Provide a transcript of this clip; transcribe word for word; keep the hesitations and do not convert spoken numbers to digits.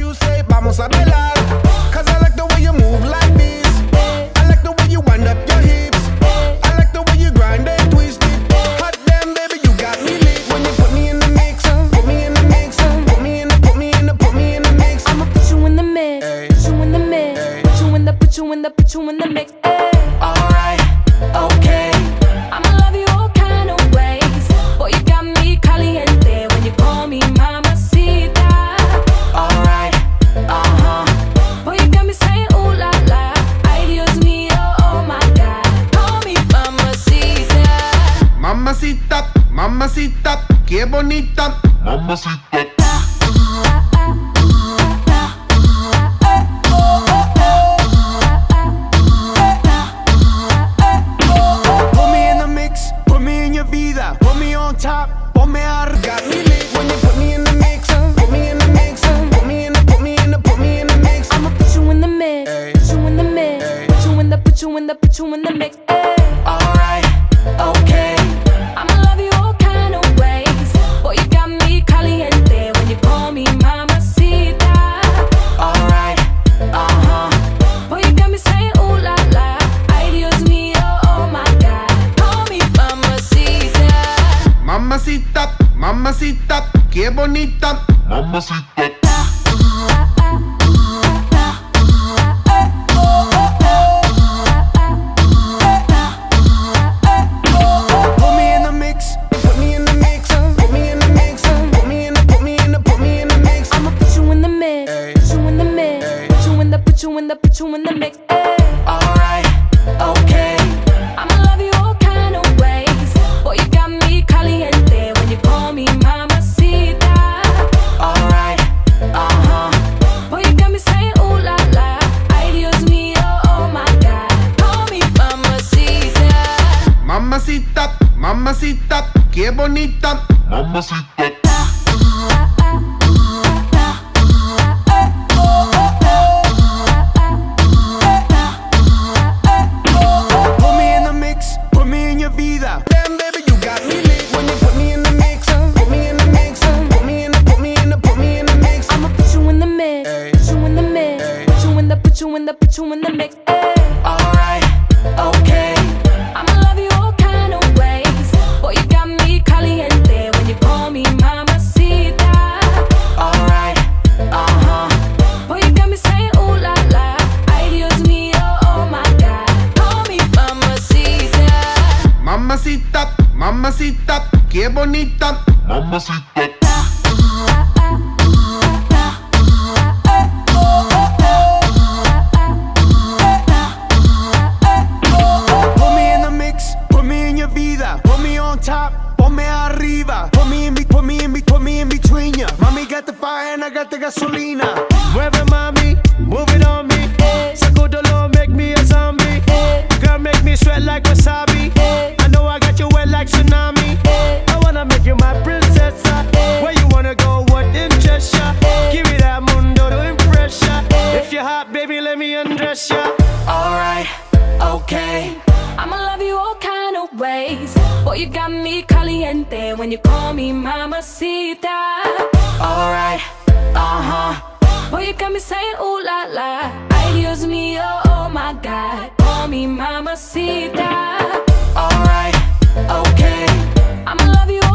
you say, vamos a bailar. Cause I like the way you move like this. I like the way you wind up your hips. I like the way you grind and twist it. Hot damn, baby, you got me lit. When you put me in the mix, put me in the mix, put me in the, put me in the, put me in the mix. I'ma put you in the mix, put you in the mix, put you in the, put you in the, put you in the mix. Alright, okay. I'ma love you all kind of ways. Boy, you got me caliente when you call me Mamacita. Alright, uh-huh. Boy, you got me saying ooh la la. Ay, Dios mío, oh my God. Call me Mamacita. Mamacita, mamacita, qué bonita. Mamacita. Put me in the mix, put me in your vida. Put me on top, put me out. Got me lit when you put me in the mix. Put me in the mix, put me in the, put me in the, put me in the mix. I'ma put you in the mix, put you in the mix, put you in the, put you in the, put you in the mix. Alright, okay. I'ma love you all kind of ways. Boy, you got me caliente when you call me Mamacita. Alright, uh-huh. Boy, you got me saying ooh la la. Ay, Dios mío, oh my God. Call me Mamacita. Mamacita, mamacita, qué bonita. Mamacita. Put me in the mix, put me in the mix, put me in the mix, put me in the, put me in the, put me in the mix. I'ma put you in the mix, put you in the mix, put you in the, put you in the, put you in the mix. Alright, okay. I'ma love you all kind of ways. Boy, you got me caliente when you call me Mamacita. Alright, uh-huh. Boy, you got me saying ooh la la. Ay, Dios mío, oh my God. Call me Mamacita. Mamacita, mamacita, qué bonita. Mamacita. Put me in the mix, put me in your vida. Damn, baby, you got me lit when you put me in the mix. Put me in the mix, put me in the, put me in the, put me in the mix. I'ma put you in the mix, put you in the mix, put you in the, put you in the, put you in the mix. Alright, okay. I'ma love you all kind of ways. Boy, you got me caliente when you call me Mamacita. Alright, uh-huh. Boy, you got me saying ooh la la. Ay, Dios mío, oh my God. Call me Mamacita. Mamacita, mamacita, qué bonita. Mamacita. Put me in the mix, put me in your vida. Put me on top, put me arriba. Put me in, be, put me in, be, put me in between ya. Mommy got the fire and I got the gasolina. Mueve mami, move it on me. Sacudolo, make me a zombie. Girl, make me sweat like wasabi. I know I got you wet like tsunami. I wanna make you my princess. Where you wanna go, what interests ya? Give me that mundo to impress ya. If you're hot, baby, let me undress ya. Alright, okay. I'ma love you all kind of ways. Boy, you got me caliente when you call me Mamacita. Alright, uh-huh. Boy, you got me saying ooh la la. Ay, Dios mío, oh my God. Call me Mamacita. Alright, okay. I'ma love you